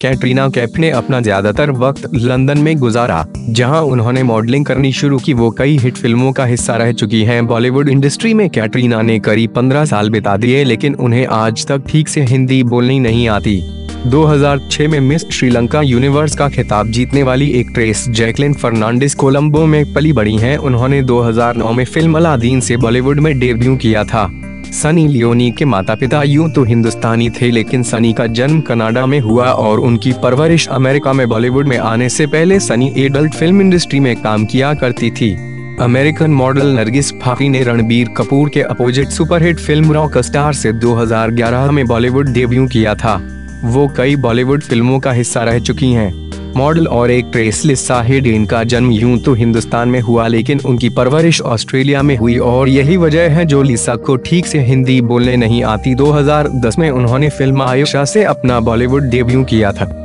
कैटरीना कैफ ने अपना ज्यादातर वक्त लंदन में गुजारा, जहां उन्होंने मॉडलिंग करनी शुरू की। वो कई हिट फिल्मों का हिस्सा रह चुकी हैं। बॉलीवुड इंडस्ट्री में कैटरीना ने करीब 15 साल बिता दिए, लेकिन उन्हें आज तक ठीक से हिंदी बोलनी नहीं आती। 2006 में मिस श्रीलंका यूनिवर्स का खिताब जीतने वाली एक्ट्रेस जैकलिन फर्नांडिस कोलंबो में पली बड़ी हैं। उन्होंने 2009 में फिल्म अलादीन से बॉलीवुड में डेब्यू किया था। सनी लियोनी के माता पिता यूं तो हिंदुस्तानी थे, लेकिन सनी का जन्म कनाडा में हुआ और उनकी परवरिश अमेरिका में। बॉलीवुड में आने से पहले सनी एडल्ट फिल्म इंडस्ट्री में काम किया करती थी। अमेरिकन मॉडल नरगिस फाकरी ने रणबीर कपूर के अपोजिट सुपरहिट फिल्म रॉकस्टार से 2011 में बॉलीवुड डेब्यू किया था। वो कई बॉलीवुड फिल्मों का हिस्सा रह चुकी हैं। मॉडल और एक्ट्रेस लिसा हेडेन का जन्म यूं तो हिंदुस्तान में हुआ, लेकिन उनकी परवरिश ऑस्ट्रेलिया में हुई और यही वजह है जो लिसा को ठीक से हिंदी बोलने नहीं आती। 2010 में उन्होंने फिल्म आयशा से अपना बॉलीवुड डेब्यू किया था।